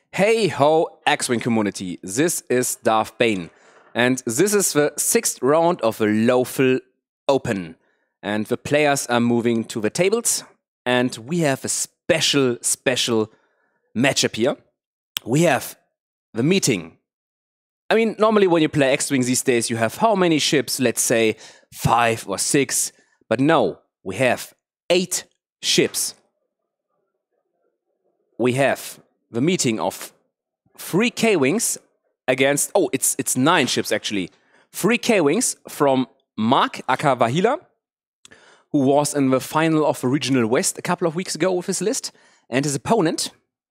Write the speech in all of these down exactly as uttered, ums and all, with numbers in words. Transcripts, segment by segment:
Hey ho, X-Wing community, this is Darth Bane, and this is the sixth round of the Lothal Open. And the players are moving to the tables, and we have a special, special matchup here. We have the meeting. I mean, normally when you play X-Wing these days, you have how many ships? Let's say five or six. But no, we have eight ships. We have the meeting of three K-Wings against, oh, it's it's nine ships actually. Three K-Wings from Mark, aka Vahila, who was in the final of the Regional West a couple of weeks ago with his list. And his opponent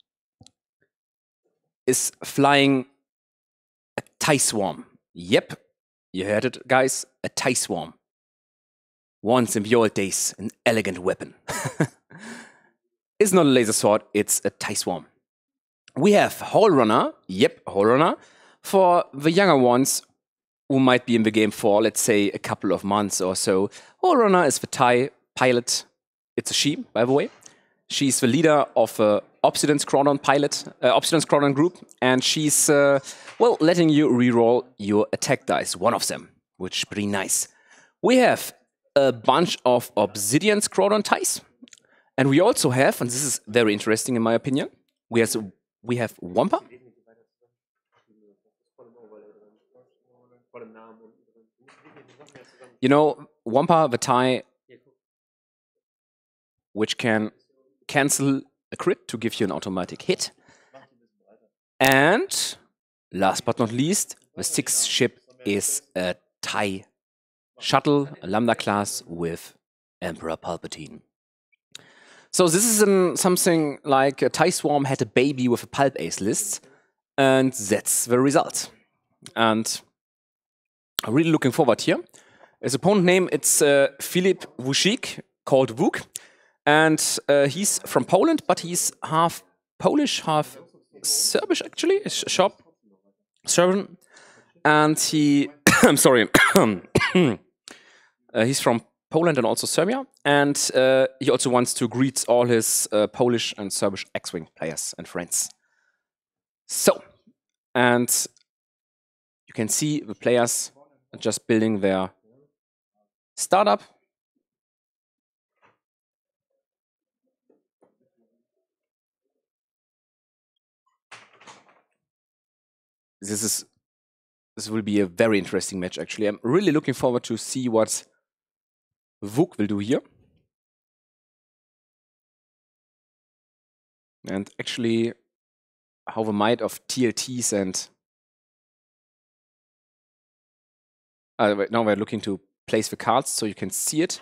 is flying a TIE Swarm. Yep, you heard it, guys, a TIE Swarm. Once in the old days, an elegant weapon. It's not a laser sword, it's a TIE Swarm. We have Hole Runner, yep, Hole Runner, for the younger ones who might be in the game for, let's say, a couple of months or so. Hole Runner is the TIE pilot. It's a she, by the way. She's the leader of a Obsidian Squadron pilot, uh, Obsidian Squadron group, and she's, uh, well, letting you reroll your attack dice, one of them, which is pretty nice. We have a bunch of Obsidian Squadron ties, and we also have, and this is very interesting in my opinion, we have, we have Wampa. You know, Wampa, the tie, which can cancel a crit to give you an automatic hit. And last but not least, the sixth ship is a TIE shuttle, a Lambda class with Emperor Palpatine. So this is an, something like a TIE Swarm had a baby with a Pulp Ace list, and that's the result. And I'm really looking forward here. His opponent name, it's uh, Filip Vukic, called Vuk. And uh, he's from Poland, but he's half Polish, half Serbish, actually. He's shop Serbian. And he, I'm sorry, uh, he's from Poland and also Serbia. And uh, he also wants to greet all his uh, Polish and Serbish X-Wing players and friends. So, and you can see the players are just building their startup. This is this will be a very interesting match, actually. I'm really looking forward to see what Vuk will do here. And actually, how the might of T L Ts and... Uh, wait, now we're looking to place the cards so you can see it.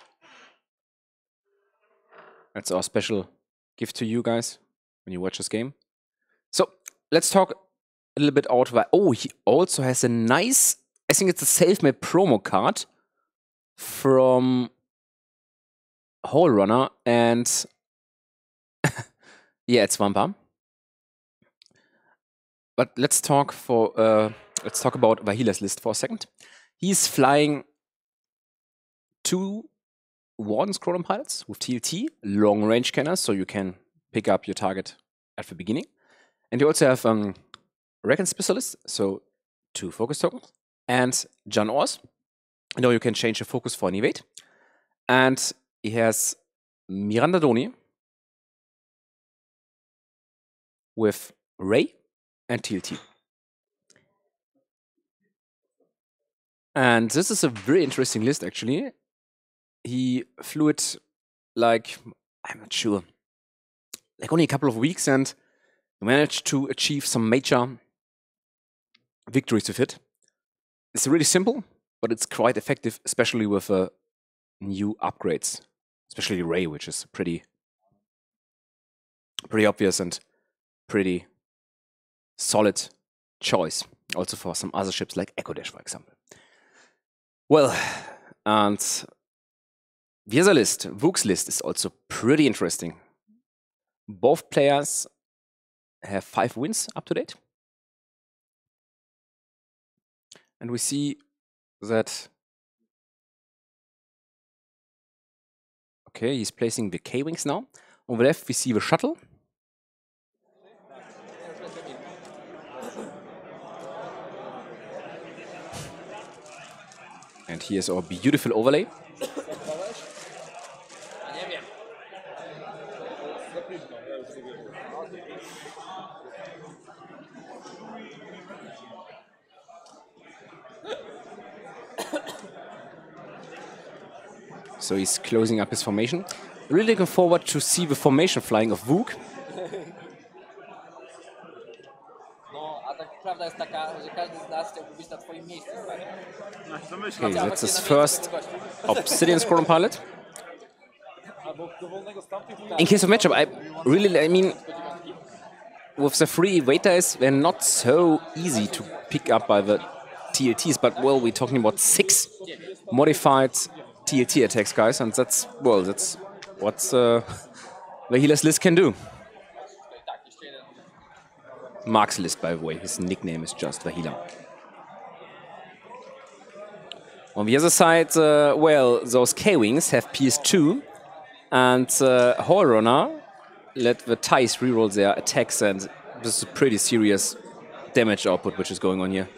That's our special gift to you guys when you watch this game. So, let's talk a little bit out. Oh, he also has a nice, I think it's a self-made promo card from Hole Runner, and yeah, it's Wampa. But let's talk for uh, let's talk about Vahila's list for a second. He's flying two Warden Squadron pilots with T L T, long range cannons, so you can pick up your target at the beginning. And you also have um, Recon Specialist, so two focus tokens, and Jan Ors. You know, you can change your focus for an evade. And he has Miranda Doni with Ray and T L T. And this is a very interesting list, actually. He flew it like, I'm not sure, like only a couple of weeks, and managed to achieve some major victories with it. It's really simple, but it's quite effective, especially with uh, new upgrades, especially Ray, which is pretty, pretty obvious and pretty solid choice. Also for some other ships like Echo Dash, for example. Well, and the other list, Vuk's list, is also pretty interesting. Both players have five wins up to date. And we see that, okay, he's placing the K-Wings now. On the left, we see the shuttle. And here's our beautiful overlay. So he's closing up his formation. Really looking forward to see the formation flying of Vuk. Okay, that's his first Obsidian Squadron pilot. In case of matchup, I really, I mean, with the three evade dice, they're not so easy to pick up by the T L Ts, but well, we're talking about six modified T L T attacks, guys, and that's, well, that's what uh, the healer's list can do. Mark's list, by the way, his nickname is just the healer. On the other side, uh, well, those K-Wings have P S two, and uh, Horrunner let the Ties reroll their attacks, and this is a pretty serious damage output which is going on here.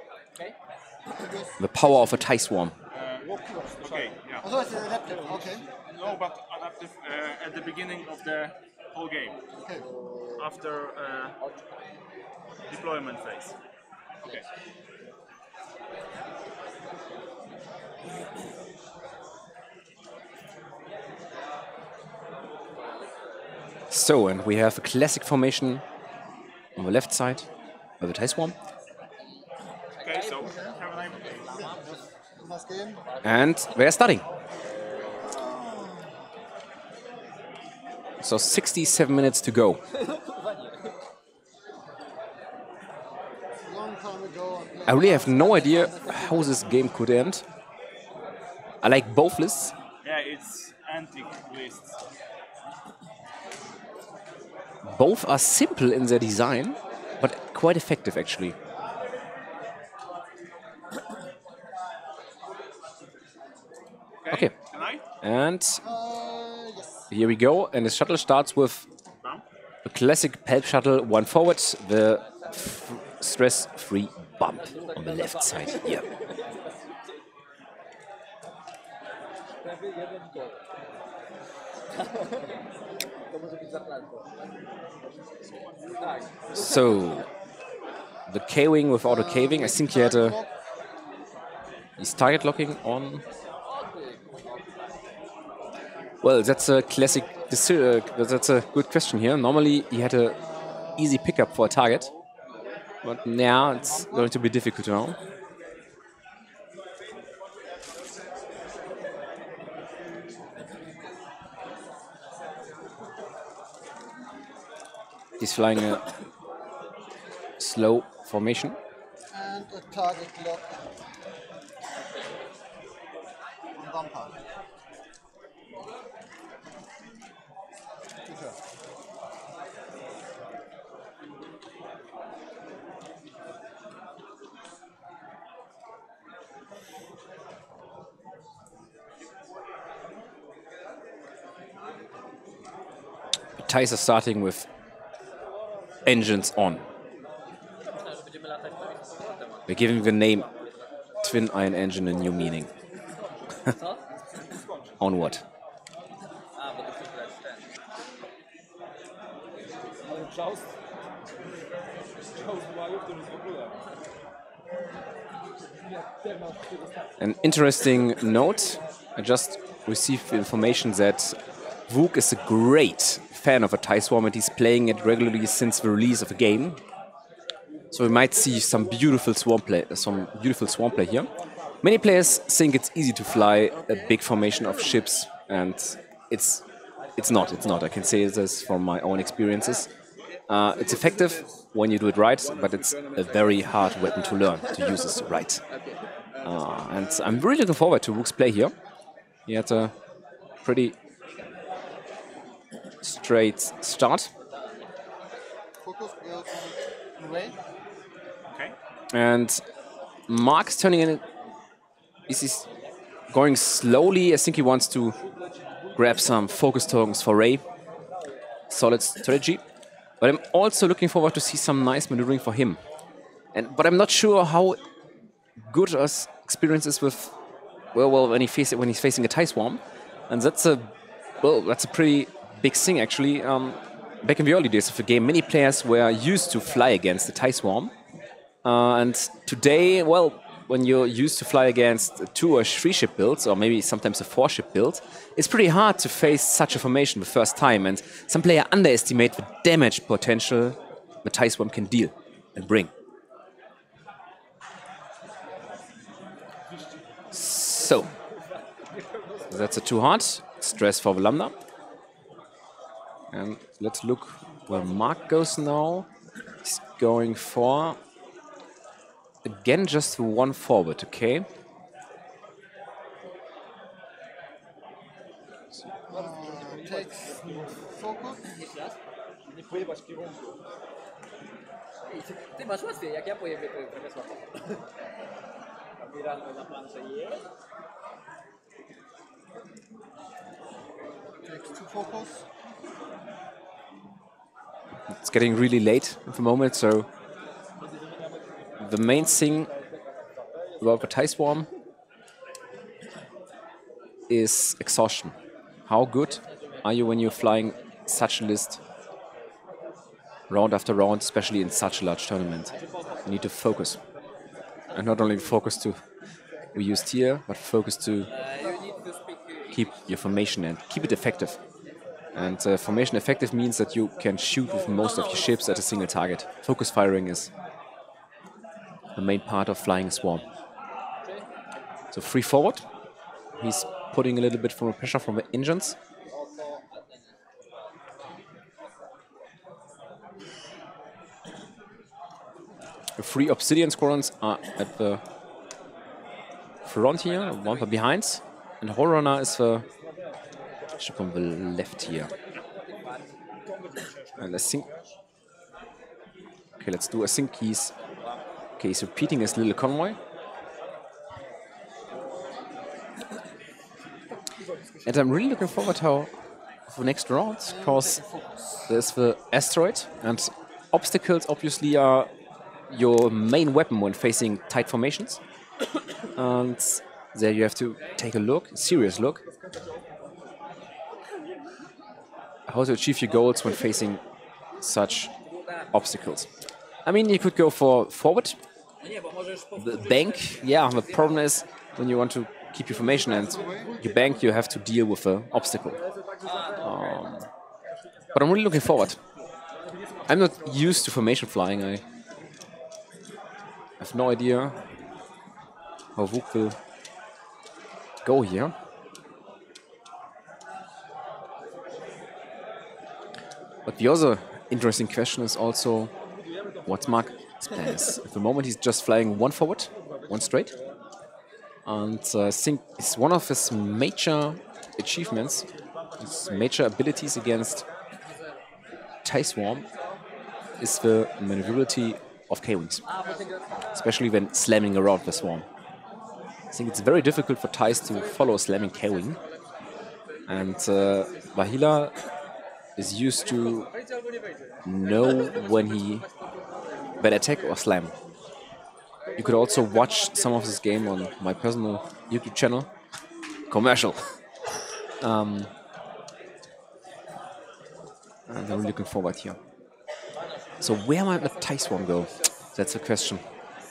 The power of a Tie Swarm. Okay, yeah. Oh, it's adaptive, okay. No, but adaptive uh, at the beginning of the whole game. Okay. After uh, deployment phase. Okay. So, and we have a classic formation on the left side of the Tie Swarm. Okay, so have a nice day. And they're starting. So sixty-seven minutes to go. I really have no idea how this game could end. I like both lists. Yeah, it's antique lists. Both are simple in their design, but quite effective actually. Okay. Okay. And here we go. And the shuttle starts with a classic Pelp shuttle, one forward, the stress-free bump on the left side here. So, the K-Wing with auto K-Wing, I think he had a... He's target locking on... Well, that's a classic... Uh, that's a good question here. Normally, he had a easy pickup for a target. But now it's going to be difficult now. He's flying a slow formation. And a target lock. Bumper. Ties are starting with engines on. We're giving the name Twin Iron Engine a new meaning. Onward. An interesting note, I just received the information that Vuk is a great fan of a Tie Swarm and he's playing it regularly since the release of the game. So we might see some beautiful swarm play, some beautiful swarm play here. Many players think it's easy to fly a big formation of ships, and it's it's not. It's not. I can say this from my own experiences. Uh, it's effective when you do it right, but it's a very hard weapon to learn to use this right. Uh, and I'm really looking forward to Vuk's play here. He had a pretty straight start. Okay. And Mark's turning in. He's going slowly. I think he wants to grab some focus tokens for Ray. Solid strategy. But I'm also looking forward to see some nice maneuvering for him. And but I'm not sure how good his experience is with well, well, when he face when he's facing a TIE swarm, and that's a well, that's a pretty big thing actually. Um, back in the early days of the game, many players were used to fly against the TIE swarm, uh, and today, well, when you're used to fly against two or three ship builds, or maybe sometimes a four ship build, it's pretty hard to face such a formation the first time, and some players underestimate the damage potential the TIE swarm can deal and bring. So, that's a too hard. Stress for the Lambda. And let's look where Mark goes now. He's going for, again, just one forward, okay? Uh, takes focus. Ty masz łatwiej, jak ja pojem to trochę słabo. Mirando na planszę jest. Takes two focus. It's getting really late at the moment, so the main thing about the TIE Swarm is exhaustion. How good are you when you're flying such a list round after round, especially in such a large tournament? You need to focus. And not only focus to we used here, but focus to keep your formation and keep it effective. And uh, formation effective means that you can shoot with most of your ships at a single target. Focus firing is the main part of flying a swarm. So free forward. He's putting a little bit from pressure from the engines. The three obsidian squadrons are at the front here, one behind, and Horror is the ship on the left here. And I think, okay, let's do. I think he's okay. He's repeating his little convoy, and I'm really looking forward to the next round because there's the asteroid, and obstacles obviously are your main weapon when facing tight formations. And there you have to take a look, a serious look, how to achieve your goals when facing such obstacles. I mean, you could go for forward, the bank. Yeah, the problem is when you want to keep your formation and you bank, you have to deal with the obstacle. Um, but I'm really looking forward. I'm not used to formation flying. I have no idea how Vuk will go here. But the other interesting question is also what's Mark's plan is. At the moment he's just flying one forward, one straight. And uh, I think it's one of his major achievements, his major abilities against TIE Swarm is the maneuverability of K-Wings, especially when slamming around the Swarm. I think it's very difficult for TIEs to follow a slamming K-Wing. And uh, Vahila is used to know when he better attack or slam. You could also watch some of this game on my personal YouTube channel. Commercial. um, and I'm really looking forward here. So where might the TIE Swarm go? That's the question.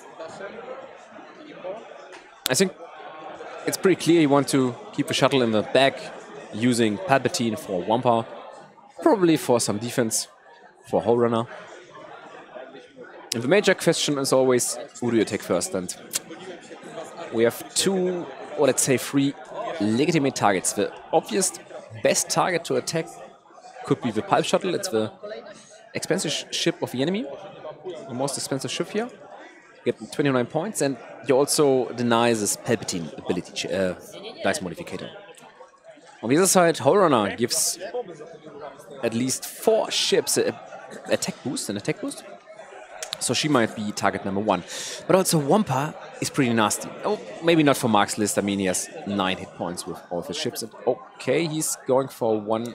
I think it's pretty clear you want to keep the shuttle in the back, using Palpatine for Wampa, probably for some defense, for Hull Runner. And the major question is always, who do you attack first? And we have two, or let's say three, legitimate targets. The obvious best target to attack could be the Pulp Shuttle. It's the expensive sh ship of the enemy, the most expensive ship here. Get twenty-nine points, and you also deny this Palpatine ability, uh, dice modificator. On the other side, Hull Runner gives at least four ships a, a attack boost, an attack boost. So she might be target number one. But also Wampa is pretty nasty. Oh, maybe not for Mark's list. I mean, he has nine hit points with all of his ships. And okay, he's going for one.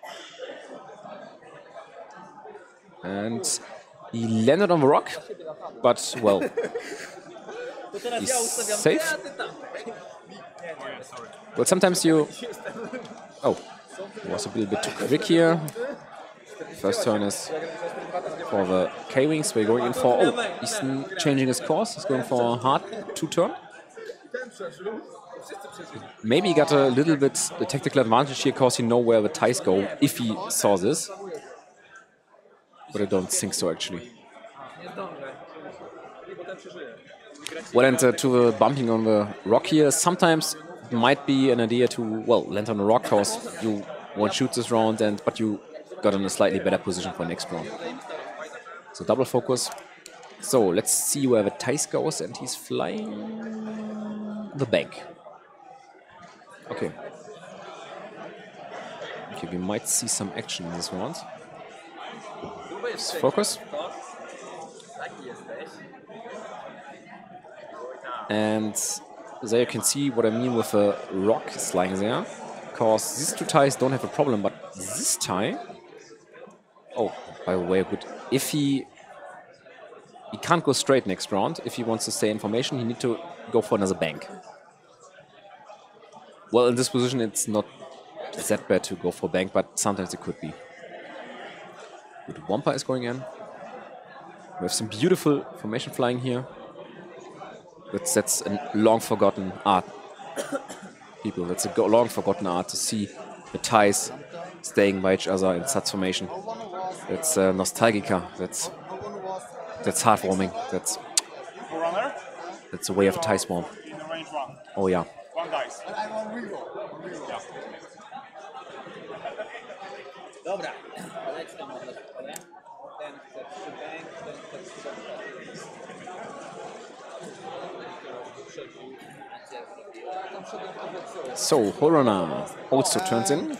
And he landed on the rock. But, well, he's safe. yeah, sorry. Well, sometimes you... Oh, was a little bit too quick here. First turn is for the K-Wings. We're going in for... Oh, he's changing his course. He's going for a hard two-turn. Maybe he got a little bit the tactical advantage here because he know where the ties go if he saw this. But I don't think so, actually. Well, and uh, to the bumping on the rock here, sometimes it might be an idea to, well, land on the rock because you won't shoot this round, and but you got in a slightly better position for next round. So double focus. So let's see where the ties goes, and he's flying the bank. Okay. Okay, we might see some action in this round. Let's focus. And there you can see what I mean with a rock lying there. Because these two ties don't have a problem, but this tie... Oh, by the way, good. If he... He can't go straight next round. If he wants to stay in formation, he needs to go for another bank. Well, in this position, it's not that bad to go for bank, but sometimes it could be. Good, Wampa is going in. We have some beautiful formation flying here. That's, that's a long-forgotten art. People, that's a long-forgotten art to see the ties staying by each other in such formation. That's uh, nostalgica. That's that's heartwarming. That's that's the way of a tie swarm. Oh yeah. One dice. Dobra, leć tam od lewej, ten chce trzy bank, ten chce trzy bank. So, Horona also turns in.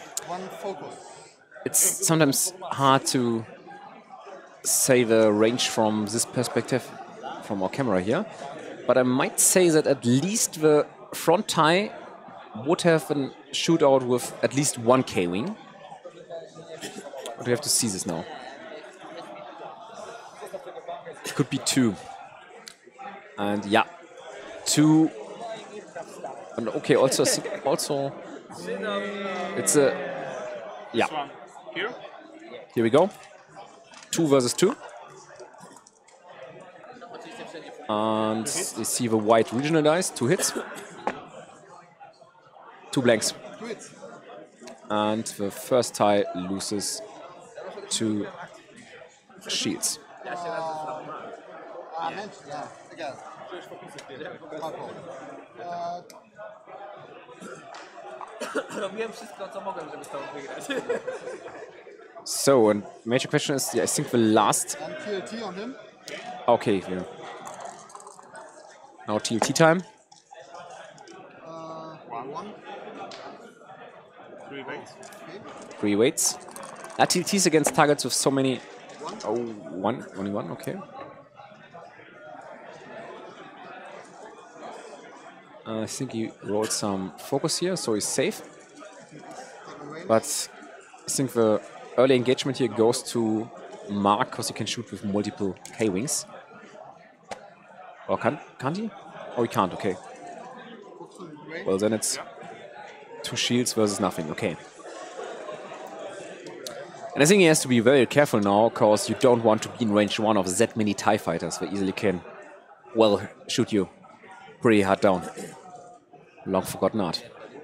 It's sometimes hard to say the range from this perspective, from our camera here, but I might say that at least the front tie would have a shootout with at least one K-Wing. But we have to see this now. It could be two. And yeah, two. And okay, also, also, it's a, yeah. Here? Here we go. Two versus two. And you see the white regional dice, two hits. Two blanks. And the first tie loses two shields. Robiłem wszystko, co mogłem, żeby z tobą wygrać. So, and major question is, yeah, I think the last... T L T on him. Okay, yeah. Now T L T time. Uh, one. Three weights. Three weights. Uh, T L Ts against targets with so many... Oh, one? Only one? Okay. Uh, I think he rolled some focus here, so he's safe. But I think the early engagement here goes to Mark, because he can shoot with multiple K-Wings. Or can, can't he? Oh, he can't, okay. Well, then it's two shields versus nothing, okay. And I think he has to be very careful now, because you don't want to be in range one of that many TIE fighters that easily can, well, shoot you pretty hard down. Long forgotten art.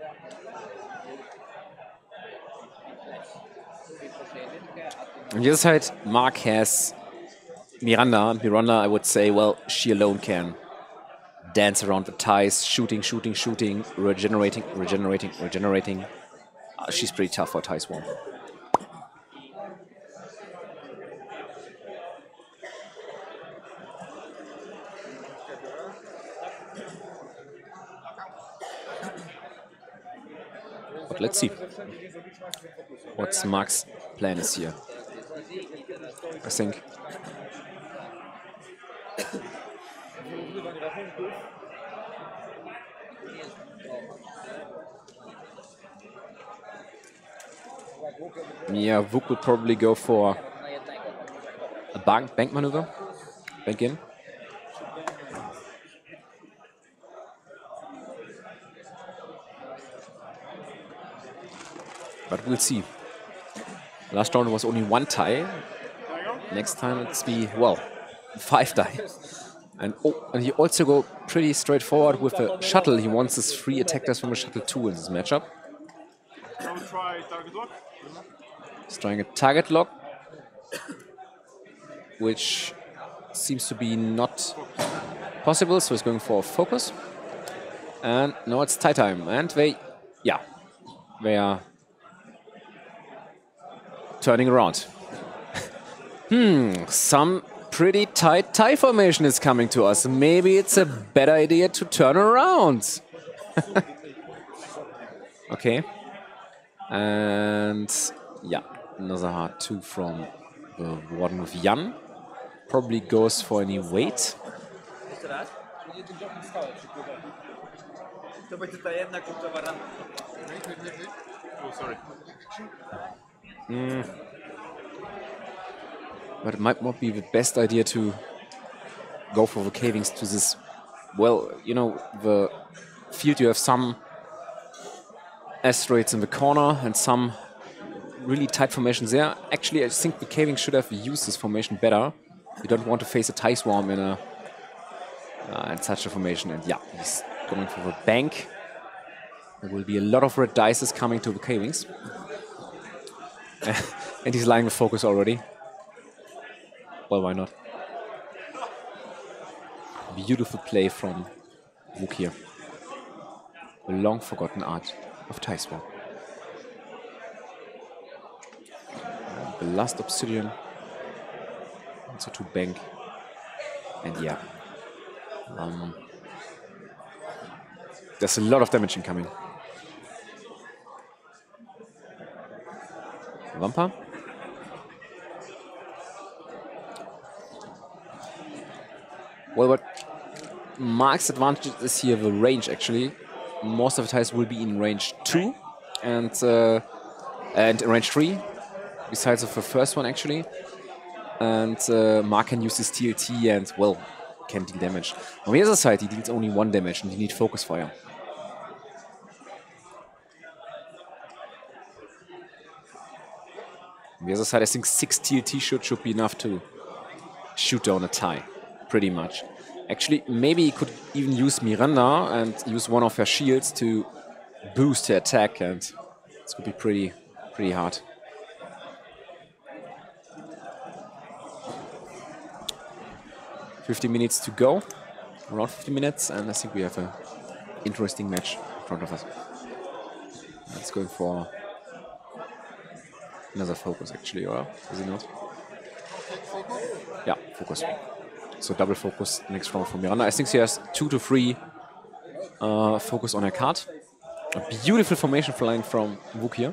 On the other side, Mark has Miranda. Miranda, I would say, well, she alone can dance around the ties, shooting, shooting, shooting, regenerating, regenerating, regenerating. Uh, she's pretty tough for tie swarm. But let's see what's Mark's plan is here. I think yeah, Vuk would probably go for a bank, bank maneuver, bank in. But we'll see. Last round was only one tie. Next time it's be, well, five tie. And, oh, and he also go pretty straightforward with the shuttle. He wants his three attackers from a shuttle two in this matchup. So try target lock. He's trying a target lock, which seems to be not possible, so he's going for a focus. And now it's tie time. And they, yeah, they are turning around. hmm, some pretty tight tie formation is coming to us. Maybe it's a better idea to turn around. Okay. And yeah, another hard two from the one with Jan. Probably goes for any weight. Oh, sorry. Mm. But it might not be the best idea to go for the cavings to this. Well, you know, the field, you have some asteroids in the corner and some really tight formations there. Actually, I think the caving should have used this formation better. You don't want to face a tie swarm in a uh, in such a formation. And yeah, he's going for the bank. There will be a lot of red dices coming to the cavings. And he's lying with focus already. Well, why not? Beautiful play from Vuk here. A long forgotten art of tie swap. The last obsidian. Also to bank. And yeah. Um, there's a lot of damage incoming. Vampa. Well, what Mark's advantage is here the range, actually. Most of the ties will be in range two and uh, and range three, besides of the first one, actually. And uh, Mark can use his T L T and, well, can deal damage. On the other side, he deals only one damage and he needs focus fire. On the other side, I think six T L T should, should be enough to shoot down a tie, pretty much. Actually, maybe he could even use Miranda and use one of her shields to boost her attack, and this could be pretty, pretty hard. fifty minutes to go, around fifty minutes, and I think we have an interesting match in front of us. Let's go for another focus, actually, or is it not? Yeah, focus. So double focus next round from Miranda. I think she has two to three uh, focus on her card. A beautiful formation flying from Vuk here.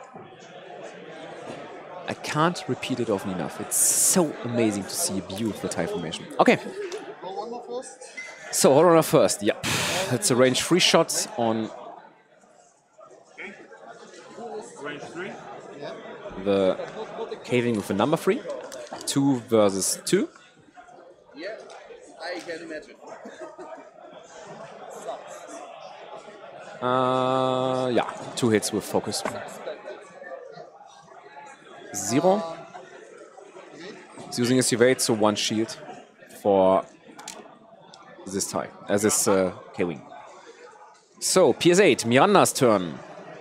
I can't repeat it often enough. It's so amazing to see a beautiful tie formation. Okay. So Horror first. Yeah, it's a range three shot on Range three. the caving with a number three. Two versus two. Yeah, I can imagine. Uh, yeah, two hits with focus. Zero. He's using his evade, so one shield for this tie, as this uh, K-Wing. So, P S eight, Miranda's turn.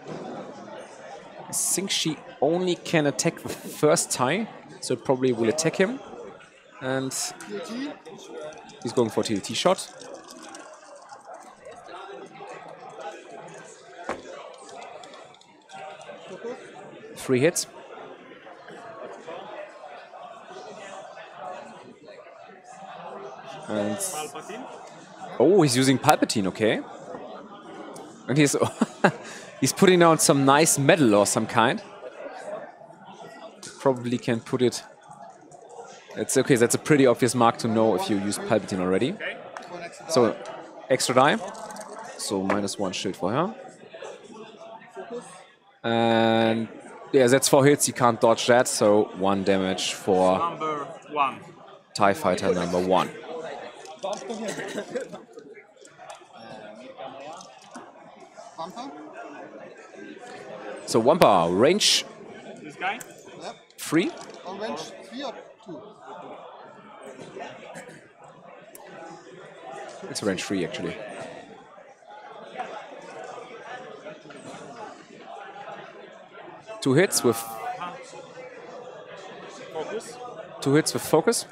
I think she only can attack the first tie, so it probably will attack him. And he's going for T L T shot. Three hits. And Palpatine. oh, he's using Palpatine, okay. And he's he's putting down some nice metal or some kind. Probably can put it. It's okay. That's a pretty obvious mark to know if you use Palpatine already. Okay. So extra die. So minus one shield for her. And yeah, that's four hits. You can't dodge that. So one damage for Number one. TIE Fighter number one. So Wampa, range This guy? Yep. three. On range three or two? It's range three actually. Two hits with Focus. two hits with focus.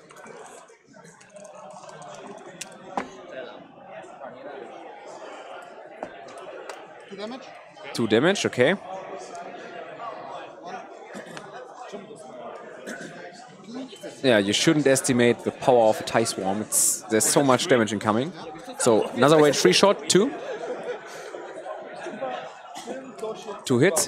Two damage? Two damage, okay. Yeah, you shouldn't estimate the power of a TIE Swarm. It's, there's so much damage incoming. So another range three shot, two. Two hits.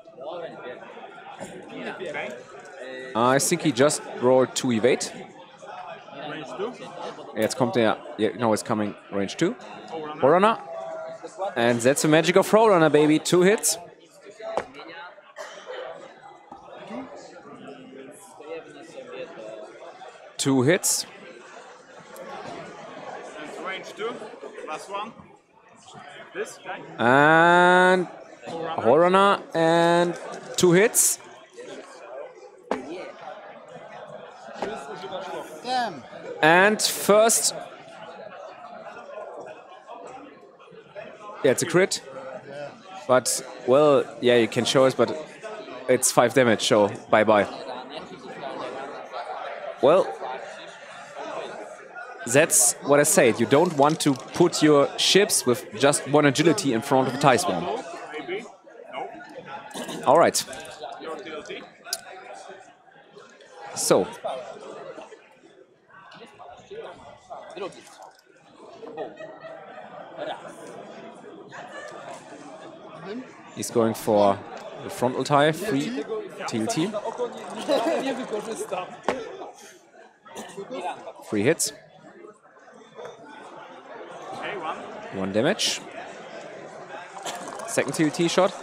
Okay. I think he just rolled two evade. Range two. Jetzt kommt der, yeah, no, it's coming range two. Forerunner. And that's the magic of Forerunner, baby. Two hits. Two hits. And range two. Last one. This guy. And Forerunner. And two hits. Damn! And first... Yeah, it's a crit. But, well, yeah, you can show us, but it's five damage, so bye-bye. Well, that's what I said. You don't want to put your ships with just one agility in front of a TIE Swarm. Maybe. No. All right. Your T L T. So, he's going for the frontal tie, free T L T. Three hits. Okay, one. One damage. Second T L T shot.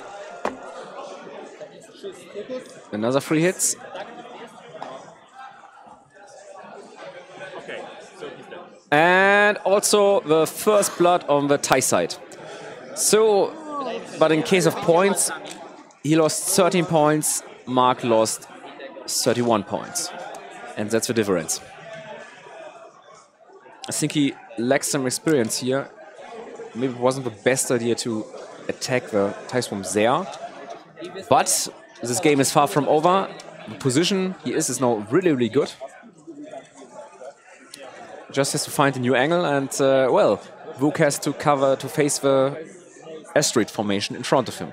Another three hits. Okay, so he's dead. And also the first blood on the TIE side. So, but in case of points, he lost thirteen points, Mark lost thirty-one points. And that's the difference. I think he lacks some experience here. Maybe it wasn't the best idea to attack the TIE Swarm there. But this game is far from over. The position he is is now really, really good. Just has to find a new angle and, uh, well, Vuk has to cover, to face the asteroid formation in front of him.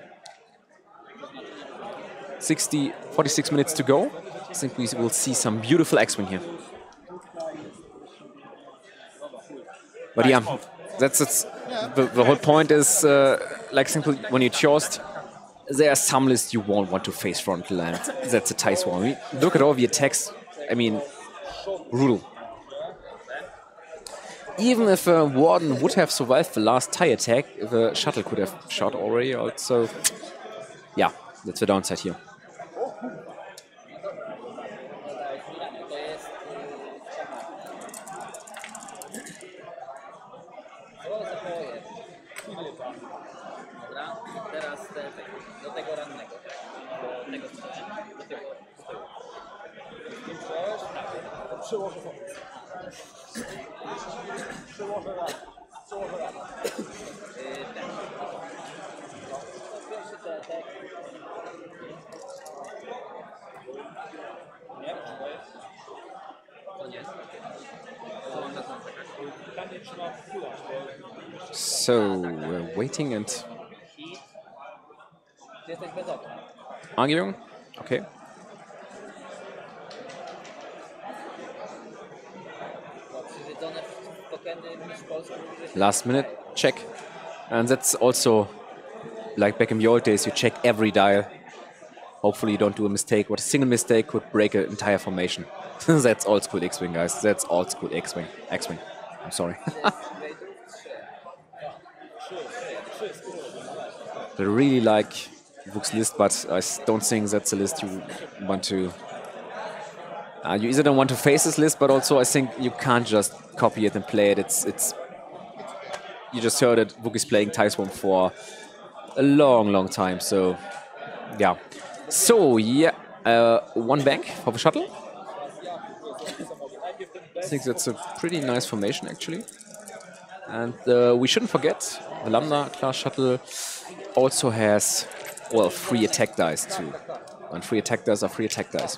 sixty, forty-six minutes to go. I think we will see some beautiful X-Wing here. But yeah, that's it's, the, the whole point is, uh, like simple, when you chose, there are some lists you won't want to face frontal, and that's a TIE Swarm. I mean, look at all the attacks, I mean, brutal. Even if uh, Warden would have survived the last TIE attack, the shuttle could have shot already, also, yeah, that's the downside here. So, we're waiting and arguing. Okay. Last minute check. And that's also like back in the old days, you check every dial. Hopefully you don't do a mistake. What a single mistake could break an entire formation. That's old school X-Wing, guys. That's old school X-Wing. X-Wing. I'm sorry. I really like Vuk's list, but I don't think that's a list you want to... Uh, you either don't want to face this list, but also I think you can't just copy it and play it. It's... it's you just heard it, Vuk is playing TIE Swarm for a long, long time, so... Yeah. So, yeah, uh, one bank for the shuttle. I think that's a pretty nice formation, actually. And uh, we shouldn't forget, the Lambda class shuttle also has, well, free attack dice too. And free attack dice are free attack dice.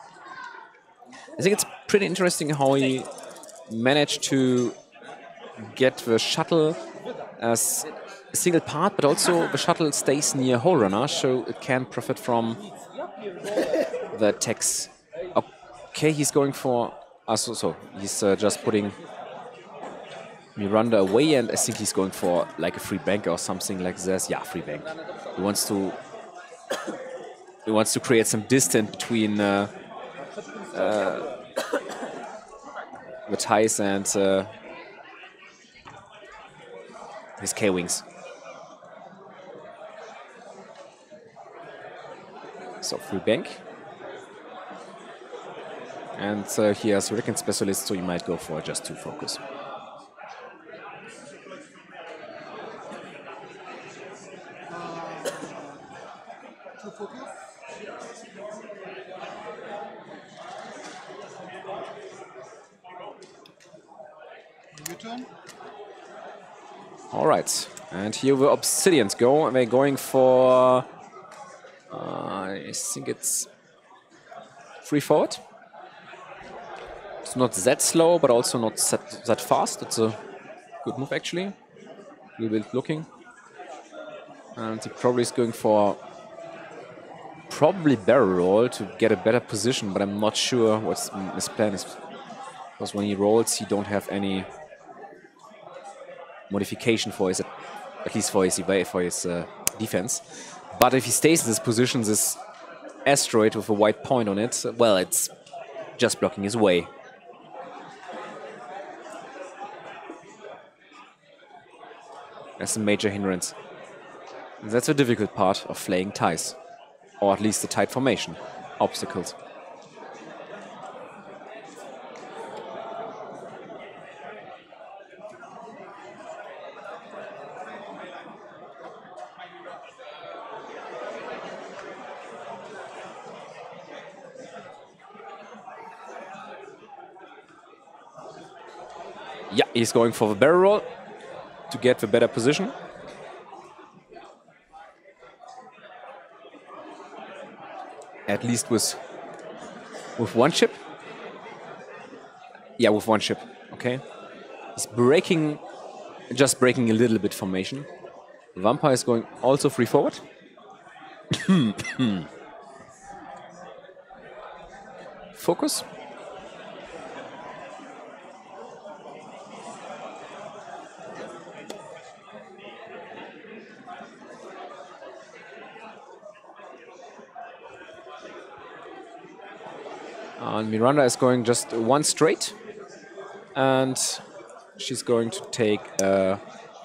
I think it's pretty interesting how he managed to get the shuttle as a single part, but also the shuttle stays near Hole Runner, so it can profit from the attacks. Okay, he's going for... Uh, so, so he's uh, just putting Miranda away, and I think he's going for like a free bank or something like this. Yeah, free bank. He wants to... He wants to create some distance between uh, uh, the ties and uh, his K-Wings. So, free bank. And uh, he has Hurricane Specialist, so you might go for just two focus. Two focus. Your turn. All right, and here the Obsidians go, and they're going for, uh, I think it's free forward. It's not that slow, but also not that, that fast. It's a good move, actually. A little bit looking. And he probably is going for probably barrel roll to get a better position, but I'm not sure what his plan is. Because when he rolls, he don't have any modification for his, at least for his, for his uh, defense. But if he stays in this position, this asteroid with a white point on it, well, it's just blocking his way. That's a major hindrance. That's a difficult part of flaying ties, or at least the tight formation obstacles. Yeah, he's going for the barrel roll to get the better position. At least with with one ship. Yeah, with one ship. Okay. He's breaking, just breaking a little bit formation. Vampire is going also free forward. Focus. And Miranda is going just one straight. And she's going to take a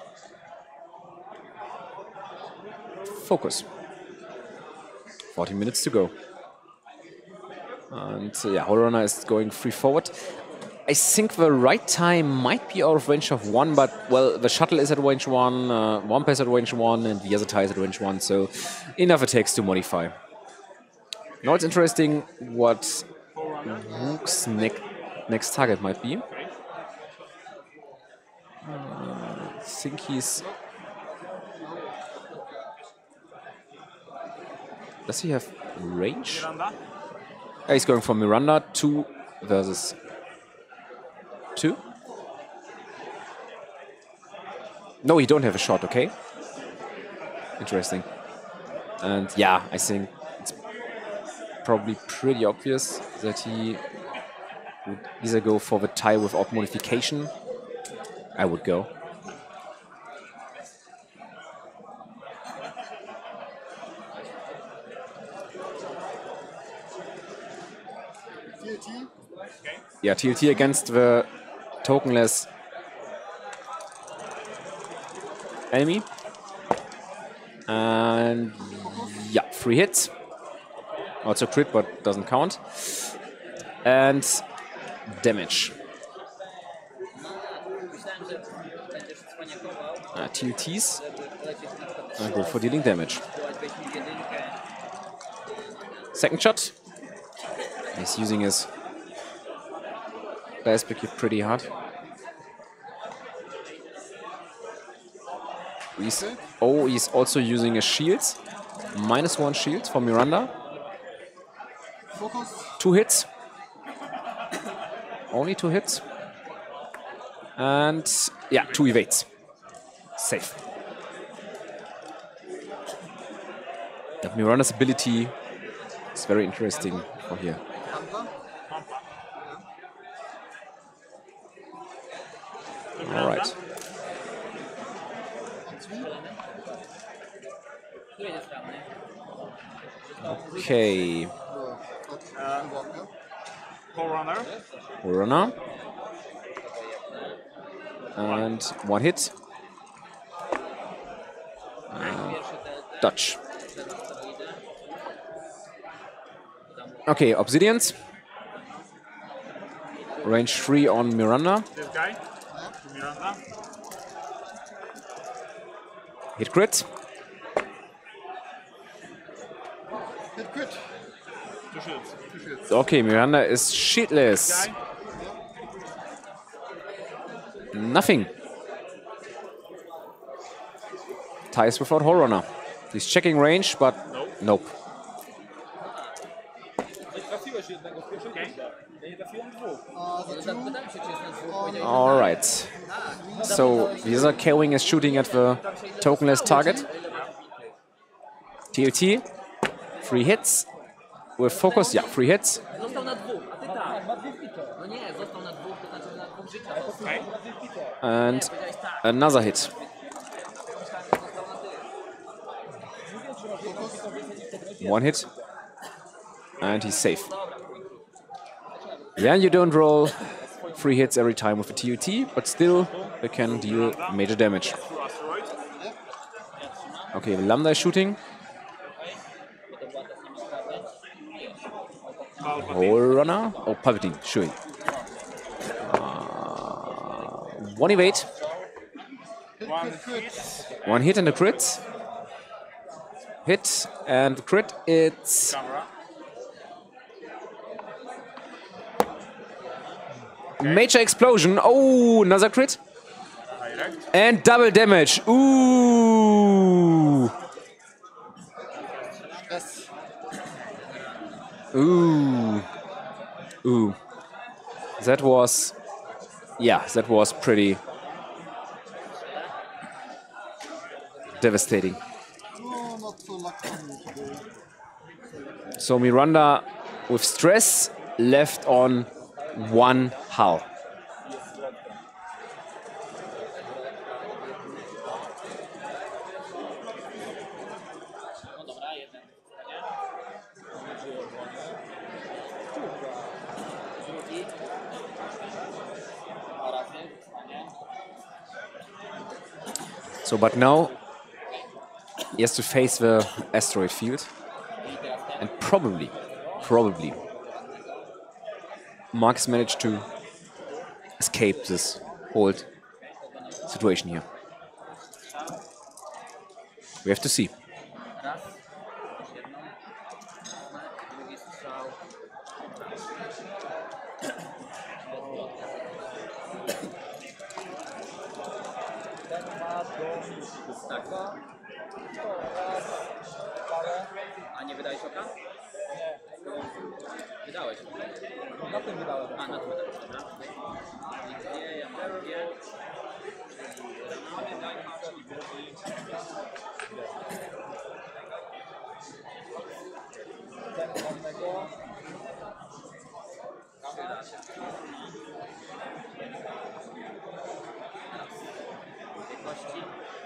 focus. forty minutes to go. And uh, yeah, Horona is going free forward. I think the right time might be out of range of one, but well, the shuttle is at range one, uh, Wampa is at range one, and the other tie is at range one, so enough attacks to modify. Now it's interesting what Vuk's ne next target might be. Uh, I think he's... Does he have range? Miranda? Yeah, he's going for Miranda, two versus two. No, you don't have a shot, okay? Interesting. And yeah, I think it's probably pretty obvious that he would either go for the tie without modification. I would go. T L T. Yeah, T L T against the tokenless enemy. And yeah, three hits. Also crit, but doesn't count. And damage. Uh, T L Ts. I go for dealing damage. second shot. He's using his dice pick pretty hard. He's, oh, he's also using a shield. Minus one shield for Miranda. Focus. Two hits. Only two hits. And yeah, two evades. Safe. That Miranda's ability is very interesting for here. All right. Okay. Forerunner. Runner. And one hit. Uh, dodge. Okay, Obsidians. Range three on Miranda. This guy. Miranda. Hit crit. Hit crit. Two shields. Two shields. Okay, Miranda is shieldless. Guy. Nothing. Ties without Horror. He's checking range, but nope. Okay. Uh, the two. All right. So Visa K-Wing is shooting at the tokenless target. T O T. Three hits. With focus, yeah, three hits. Został na dwóch, a ty tak. No nie, został na dwóch, to znaczy na dwóch życiach. Okay. And another hit. One hit. And he's safe. Yeah, you don't roll three hits every time with a T O T, but still they can deal major damage. Through asteroid. Okay, the Lambda is shooting. Whole runner. Oh, Palpatine, shooting. Uh, one evade. One hit. One hit and a crit. Hit and crit. It's Camera. major explosion. Oh, another crit. Direct. And double damage. Ooh. Yes. Ooh. Ooh. That was... Yeah, that was pretty... devastating. Oh, not so lucky today. So Miranda, with stress, left on one hull. So, but now he has to face the asteroid field, and probably, probably, Marcus managed to escape this whole situation here. We have to see. A nie wydałeś oka? Nie. Wydałeś. Na tym wydałem. A, na tym wydałeś, dobra. Dwie, ja mam dwie. Ten ładnego. Przyda się. Tej kości.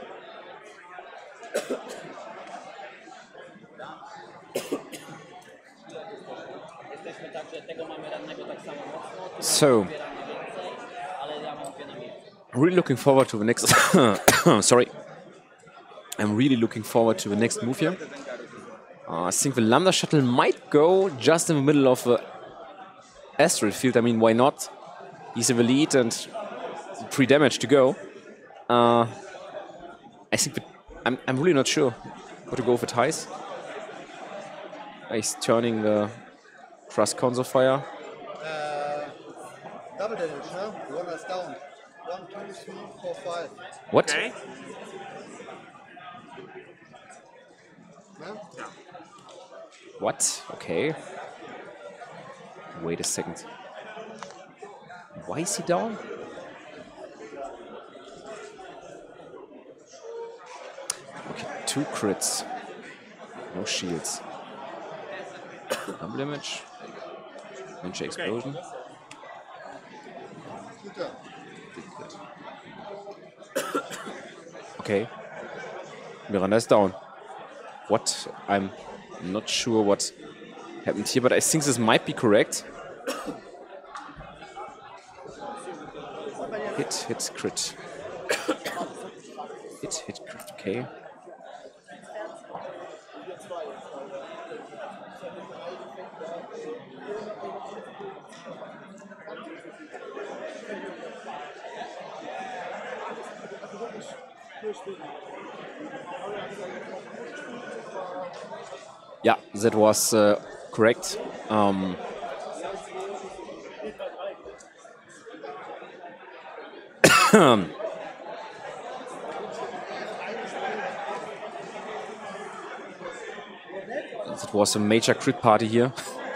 Jesteśmy tak, że tego mamy rannego tak samo mocno, So, ale ja mam dwie na miejscu. really looking forward to the next. Sorry, I'm really looking forward to the next move here. Uh, I think the Lambda shuttle might go just in the middle of the asteroid field. I mean, why not? He's in the lead and three damage to go. Uh, I think the, I'm I'm really not sure how to go for ties. He's turning the thrust console fire. Uh, double damage, no? One is down. One, two, three, four, five. What? Okay. No? What? Okay. Wait a second. Why is he down? Okay, two crits. No shields. Double damage. Venture explosion. Good job. Okay. Miranda is down. What? I'm not sure what happened here, but I think this might be correct. Hit, hit, crit. Hit, hit, crit. Okay. Yeah, that was uh, correct. Um, it was a major crit party here.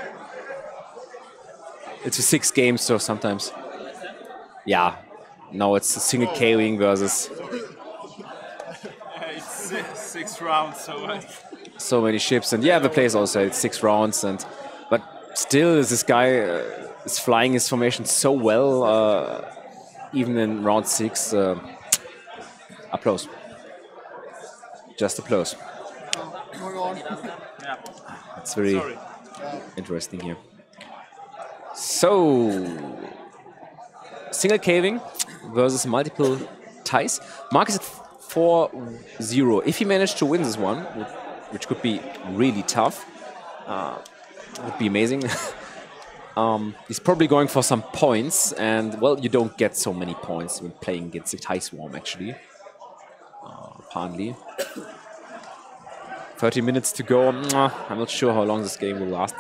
It's a six games, so sometimes. Yeah, now it's a single KOing versus It's six, six rounds, so uh, so many ships, and yeah, the players also had six rounds, and but still, this guy uh, is flying his formation so well, uh, even in round six. Uh, applause, just applause. Going on. yeah. It's very Sorry. interesting here. So, single caving versus multiple ties. Mark is at four zero. If he managed to win this one, which could be really tough, uh, would be amazing. um, he's probably going for some points, and well, you don't get so many points when playing against the tie swarm, actually. Uh, apparently. thirty minutes to go. I'm not sure how long this game will last.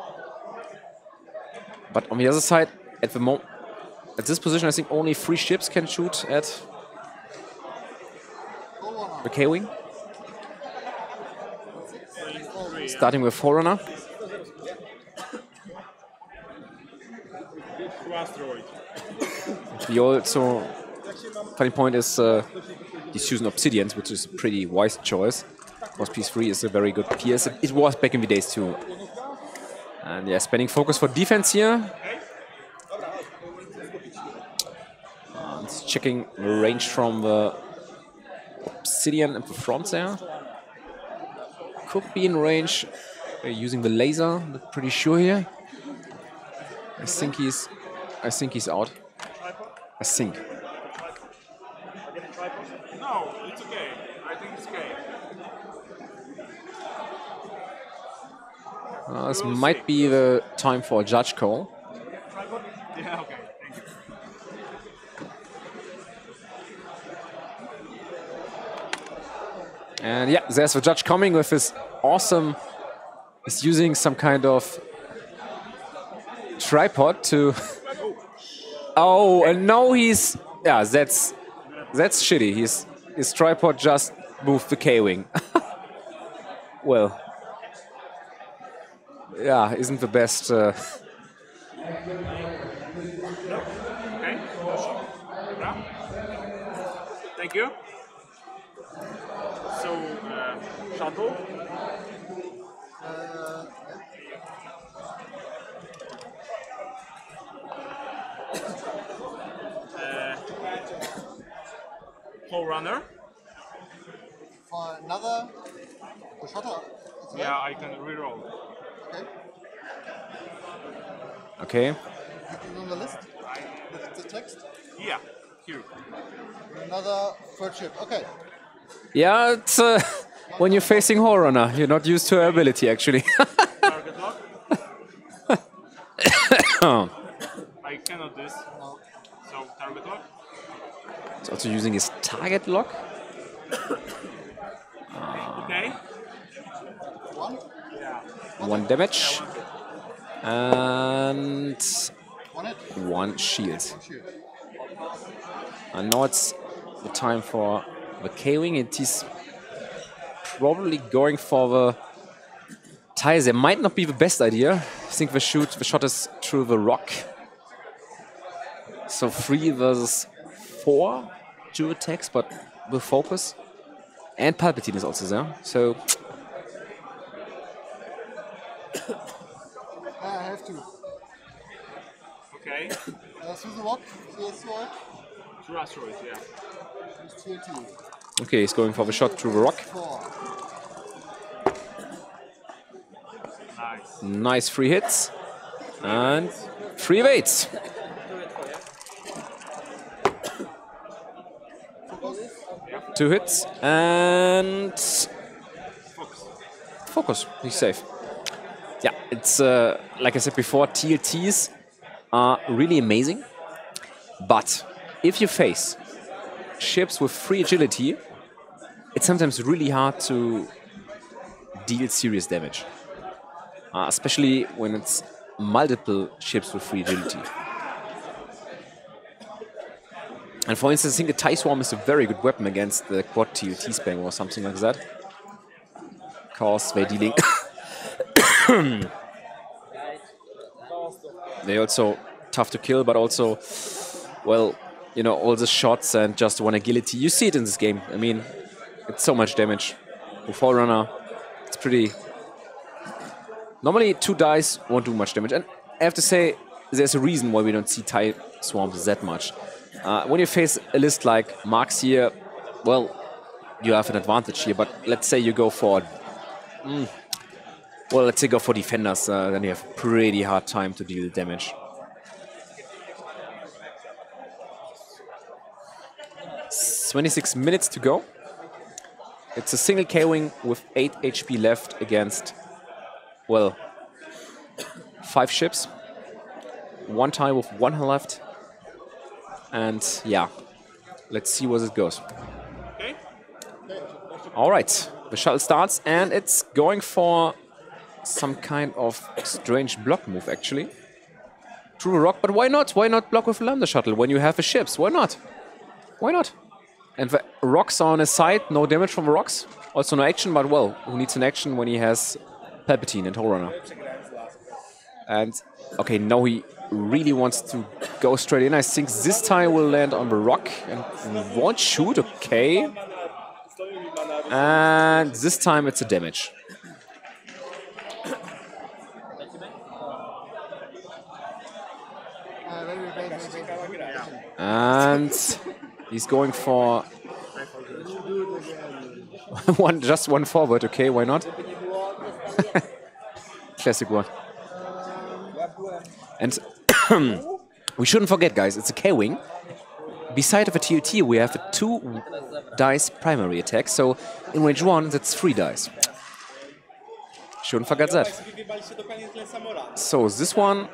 But on the other side, at the moment, at this position, I think only three ships can shoot at the K-Wing. Starting with Forerunner. Two asteroid. The also funny point is uh, he's using Obsidians, which is a pretty wise choice. Because P three is a very good P S. It was back in the days too. And yeah, spending focus for defense here. Uh, it's checking the range from the Obsidian at the front there. Could be in range. We're using the laser. I'm pretty sure here. I think he's. I think he's out. I think. No, it's okay. I think it's okay. Uh, this might be the time for a judge call. Yeah, okay. Thank you. And yeah, there's the judge coming with his awesome. He's using some kind of tripod to. Oh, and no, he's. Yeah, that's that's shitty. He's his tripod just moved the K-wing. Well. Yeah, isn't the best. Uh, Okay. Yeah. Thank you. So, uh, shuttle. Uh, Forerunner. For another the shuttle. as well? Yeah, I can reroll. Okay. okay. Is it on the list with the text? Yeah, here. Another third ship. Okay. Yeah, it's uh, when you're facing Horror, you're not used to her ability actually. Target lock. I cannot this. No. So target lock. He's also using his target lock. Okay. One. Yeah. One damage. And one shield. And now it's the time for the K-Wing. It is probably going for the ties. It might not be the best idea. I think the shoot, the shot is through the rock. So three versus four dual attacks, but with focus. And Palpatine is also there. So I have to. Okay. Uh, through the rock, through the asteroid. Through asteroid, yeah. It's T N T. okay, he's going for the shot through the rock. Four. Nice. Nice three hits. And three evades. Two hits and focus. He's safe. Yeah, it's uh, like I said before, T L Ts are really amazing. But if you face ships with free agility, it's sometimes really hard to deal serious damage. Uh, especially when it's multiple ships with free agility. And for instance, I think the TIE Swarm is a very good weapon against the quad T L T spam or something like that. Because they're dealing... they're also tough to kill, but also, well, you know, all the shots and just one agility. You see it in this game. I mean, it's so much damage. With Forerunner, it's pretty... Normally, two dice won't do much damage. And I have to say, there's a reason why we don't see TIE Swarms that much. Uh, when you face a list like Mark's here, well, you have an advantage here. But let's say you go for, mm, well, let's say go for defenders, uh, then you have pretty hard time to deal damage. twenty-six minutes to go. It's a single K-Wing with eight H P left against, well, five ships. One TIE with one health left. And yeah, let's see where it goes. Okay. All right, the shuttle starts and it's going for some kind of strange block move actually. Through a rock, but why not? Why not block with a Lambda shuttle when you have the ships? Why not? Why not? And the rocks are on his side, no damage from the rocks. Also no action, but well, who needs an action when he has Palpatine and Forerunner? And okay, now he really wants to go straight in. I think this time will land on the rock and won't shoot, okay. And this time it's a damage. And he's going for one, just one forward, okay, why not? Classic one. And we shouldn't forget, guys, it's a K-Wing. Beside of a T L T, we have a two dice primary attack, so in range one, that's three dice. Shouldn't forget that. So this one,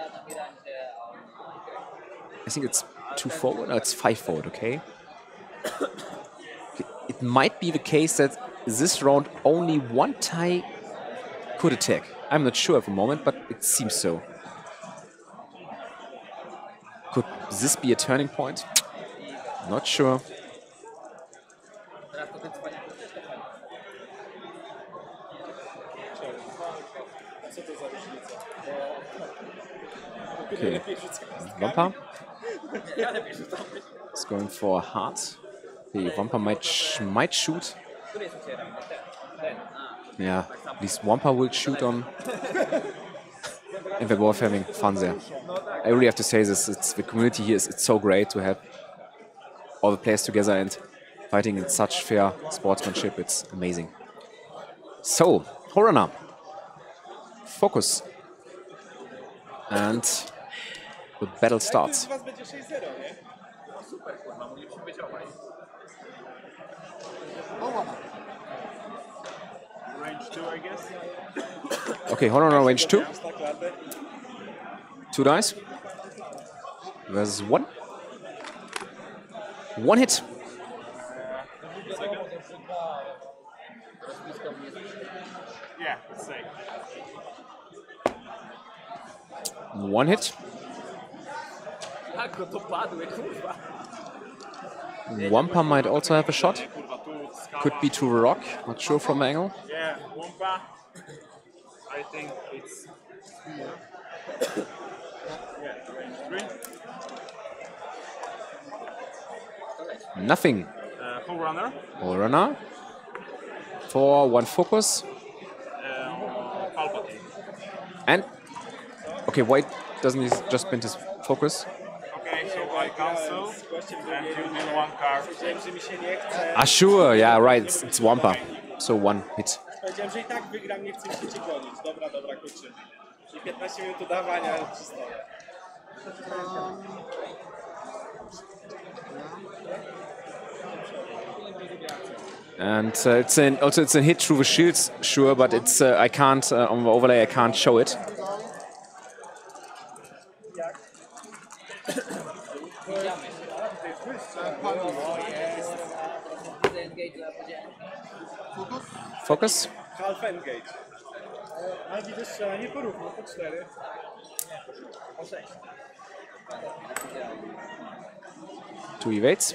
I think it's two forward, no, it's five forward, okay? It might be the case that this round only one TIE could attack. I'm not sure at the moment, but it seems so. Could this be a turning point? Not sure. Okay. Wampa. It's going for a heart. Okay, Wampa might, sh might shoot. Yeah, at least Wampa will shoot on. And we're both having fun there. I really have to say this, it's, the community here is it's so great to have all the players together and fighting in such fair sportsmanship. It's amazing. So, Forerunner. Focus. And the battle starts. Range two, I guess. Okay, Forerunner range two. Two dice. Versus one. One hit. Yeah, it's safe. One hit. Wampa might also have a shot. Could be to a rock. Not sure from the angle. Yeah, Wampa. I think it's yeah, range three. Nothing. Uh, full runner. All runner. For one focus. Uh, Palpatine. And okay, white doesn't he just spend his focus? Okay, so I cancel and you deal one card. Ah, sure. Yeah, right. It's, it's Wampa. So one hit. Powiedziałem, że i tak wygram, nie chcę się cię gonić. Dobra, dobra, kończymy. Czyli piętnaście minut udawania, ale przystoję. And uh, it's an, also it's a hit through the shields, sure, but it's uh, I can't uh, on the overlay I can't show it. Focus. Half engage. Ale widzisz, że nie porówno, po cztery. Po sześć. Two evades.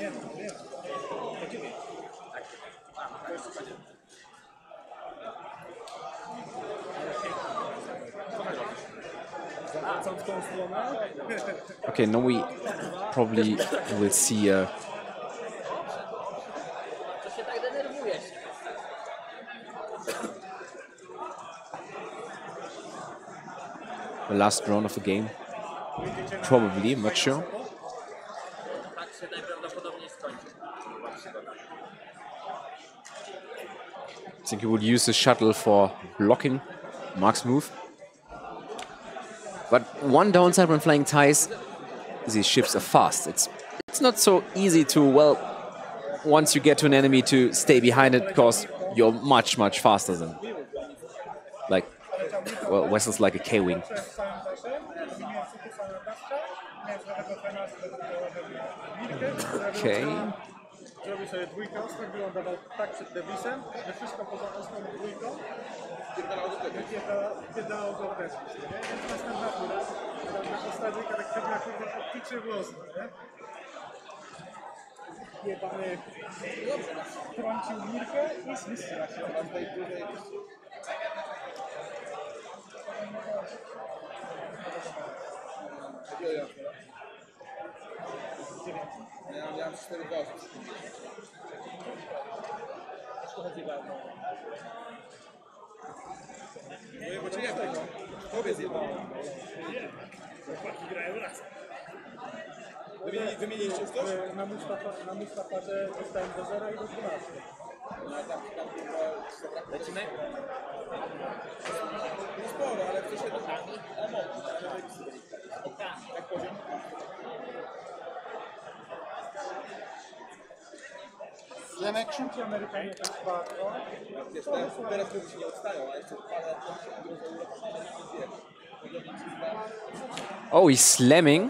Okay, now we probably will see uh, the last round of the game. Probably, I'm not sure. I think he would use the shuttle for blocking Mark's move. But one downside when flying ties, these ships are fast. It's it's not so easy to, well, once you get to an enemy to stay behind it because you're much, much faster than, like, well, vessels like a K-Wing. Okay. Zrobił sobie dwójkę, ostak wylądował tak przed Devisem, że wszystko poza ostną dwójką wpierdalało go w deskę, nie? Więc następna tura, na postawie charakterna kurwa odpiczy w los, nie? Jebany trącił Mirkę i zniszczyła się na tej dużej. Ja miałem cztery głosy. No i bo cię nie tego. Tobie zjebałem. Chłopaki grają razem. Wymienili, wymieniliście już coś? Na Mustafa, na Mustafarze dostałem do zera i do dwunastu. No tam, tam chyba... Lecimy? No sporo, ale ktoś jedno... Jak poziom? Slam action ci Amerykanie tak bardzo. Wiesz, teraz, teraz ludzie się nie odstają, ale co parę Oh, he's slamming.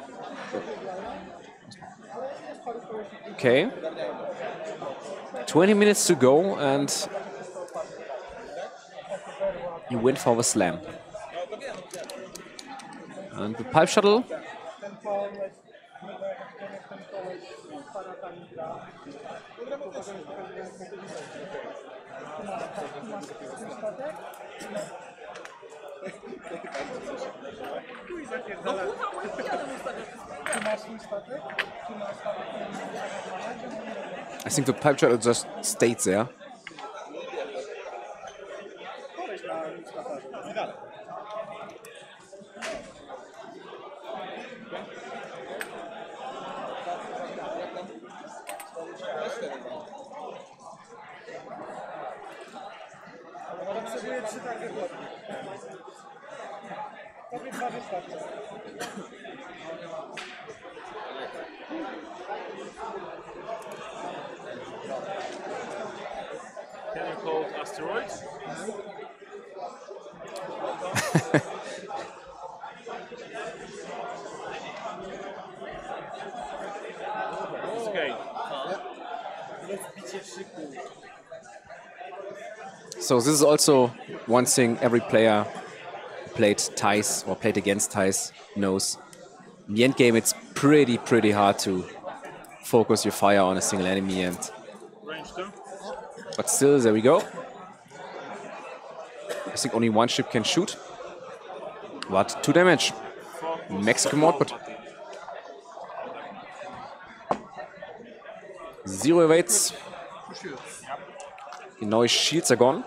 Okay. twenty minutes to go and you went for the slam. And the pipe shuttle. I think the pipe shuttle just stays there. Can you call asteroids? So this is also one thing every player played ties or played against ties knows. In the end game, it's pretty, pretty hard to focus your fire on a single enemy. And Range two. but still, there we go. I think only one ship can shoot. But two damage. Maximum output. Zero evades. Now his shields are gone.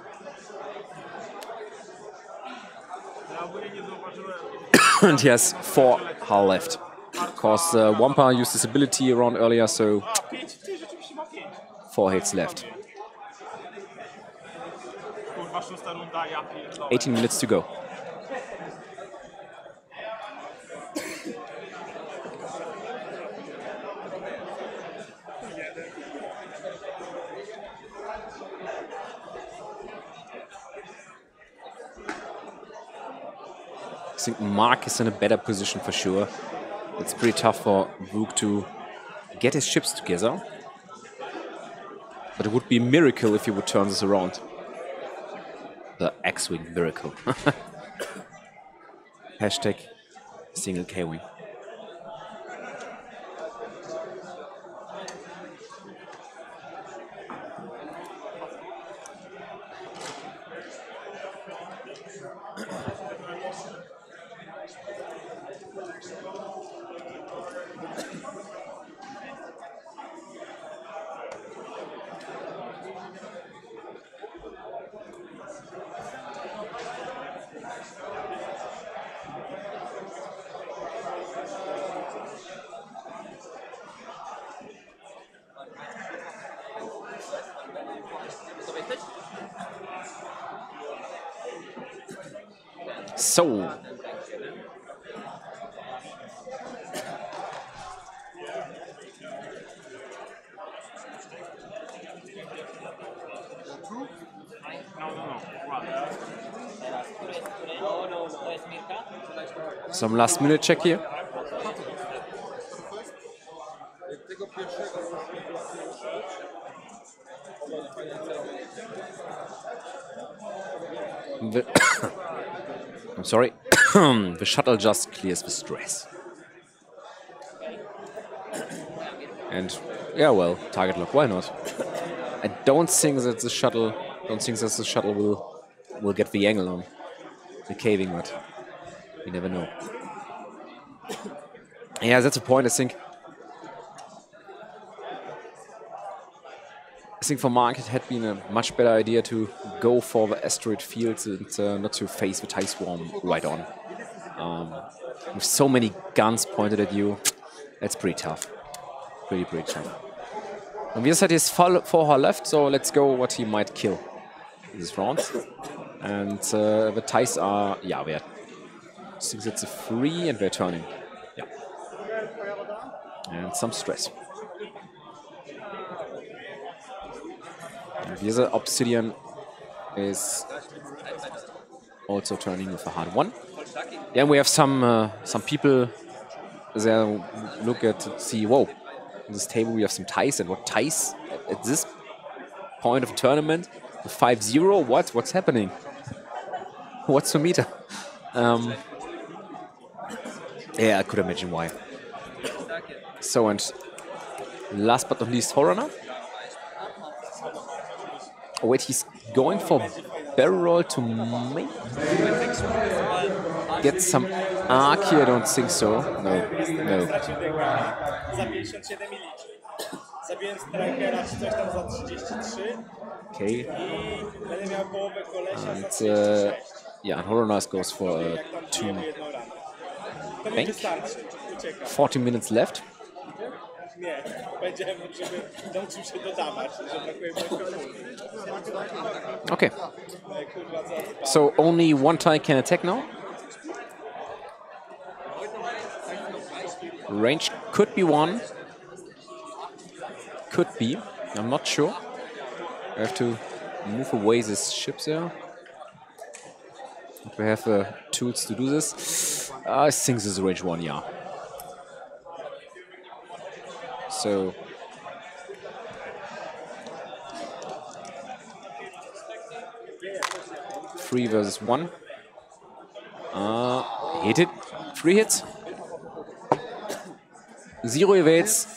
And he has four hull left. Because uh, Wampa used his ability around earlier, so four hits left. eighteen minutes to go. I think Mark is in a better position for sure. It's pretty tough for Vuk to get his ships together. But it would be a miracle if he would turn this around. The X-Wing miracle. Hashtag single K-Wing. So, some last minute check here. The I'm sorry. The shuttle just clears the stress. And yeah, well, target lock. Why not? I don't think that the shuttle. Don't think that the shuttle will will get the angle on the caving, but you never know. Yeah, that's the point. I think. I think for Mark it had been a much better idea to go for the asteroid fields and uh, not to face the TIE Swarm right on. Um, with so many guns pointed at you, that's pretty tough. Pretty, pretty tough. On the other side, he has four hull left, so let's go what he might kill this round. And uh, the TIEs are, yeah, we're, I think that's a three and we're turning. Yeah. And some stress. And the other Obsidian is also turning with a hard one. Yeah, we have some uh, some people there look at see, whoa, on this table we have some ties, and what ties at, at this point of tournament? five zero, what? What's happening? What's the meter? Um, yeah, I could imagine why. So, and last but not least, Horror. Oh wait, he's going for barrel roll to maybe get some arc here. I don't think so. No, no. Okay. And uh, yeah, Horonas goes for uh, two bank. forty minutes left. Okay. So only one TIE can attack now. Range could be one. Could be. I'm not sure. I have to move away this ship there. We have uh, tools to do this. I think this is range one, yeah. So three versus one. Uh, hit it. Three hits. Zero evades.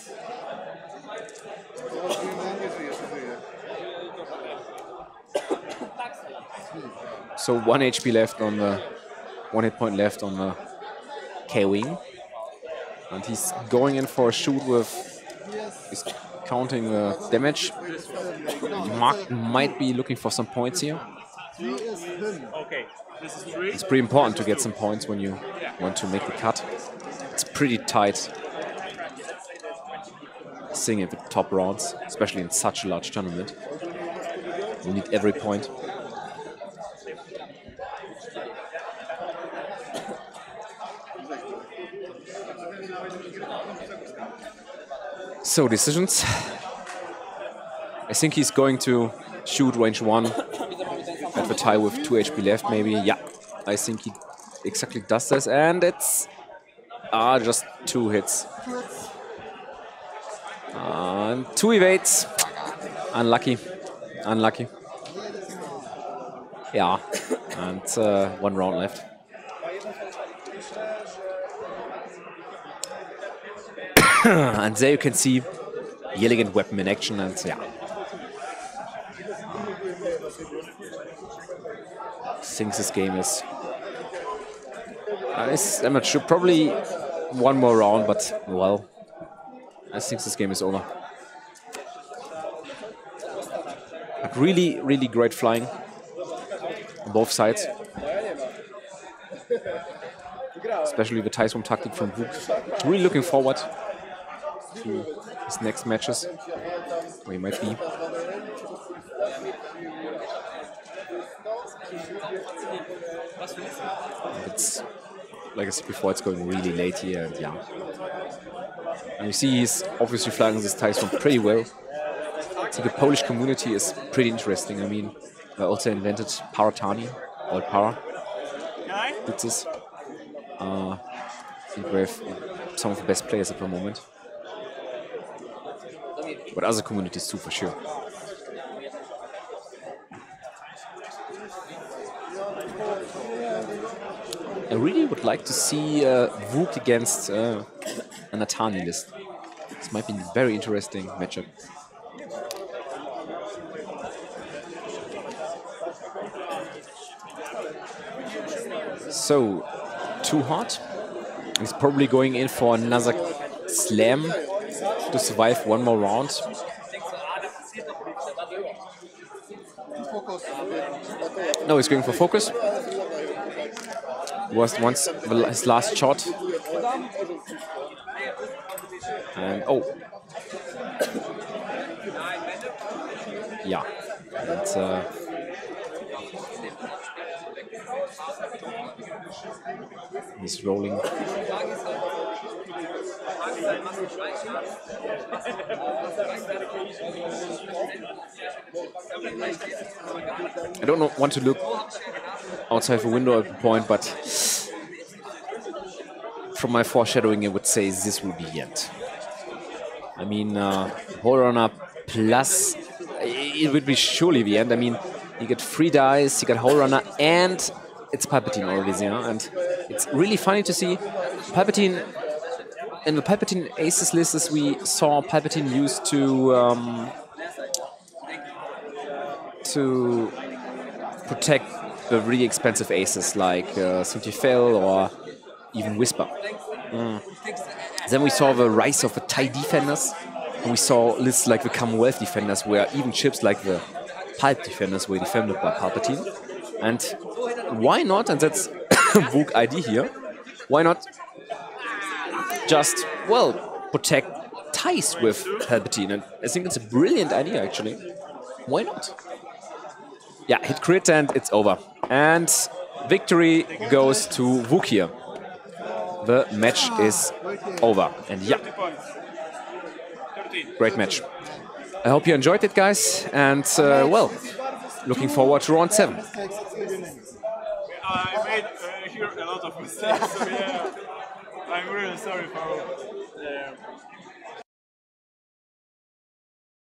So one H P left on the, one hit point left on the K-Wing. And he's going in for a shoot with, he's counting the damage. Mark might be looking for some points here. Okay, this is three. It's pretty important to get some points when you want to make the cut. It's pretty tight. Seeing it with top rounds, especially in such a large tournament. You need every point. So, decisions. I think he's going to shoot range one at the tie with two H P left, maybe. Yeah, I think he exactly does this, and it's ah, just two hits. And two evades. Unlucky. Unlucky. Yeah, and uh, one round left. And there you can see the elegant weapon in action, and yeah. I think this game is... Uh, I'm not sure, probably one more round, but well, I think this game is over. But really, really great flying on both sides. Especially the Ties from tactic from Vukic. Really looking forward to his next matches, where he might be. It's, like I said before, it's going really late here, and yeah. And you see he's obviously flying this Ties from pretty well. So the Polish community is pretty interesting. I mean, they also invented Paratani, or Para. Did this. Uh, I think we have some of the best players at the moment. But other communities too, for sure. I really would like to see uh, Vuk against uh, an Atani list. This might be a very interesting matchup. So, too hot. He's probably going in for another slam to survive one more round. No, he's going for focus. Was once his last shot. And oh. Yeah. That's uh he's rolling. I don't know, want to look outside the window at the point, but from my foreshadowing, I would say this will be the end. I mean, uh, Hole Runner plus, it would be surely the end. I mean, you get three dice, you get Hole Runner, and it's Palpatine already there. And it's really funny to see Palpatine. In the Palpatine Aces lists, we saw Palpatine used to um, to protect the really expensive aces like uh, Suntifel or even Whisper. Mm. Then we saw the rise of the Thai defenders, and we saw lists like the Commonwealth defenders, where even ships like the Palp defenders were defended by Palpatine. And why not? And that's Vuk I D here. Why not just, well, protect ties with Palpatine? And I think it's a brilliant idea, actually. Why not? Yeah, hit crit and it's over. And victory goes to Vuk here. The match is over. And yeah, great match. I hope you enjoyed it, guys. And, uh, well, looking forward to round seven. I made uh, here a lot of mistakes, so yeah, I'm really sorry for uh,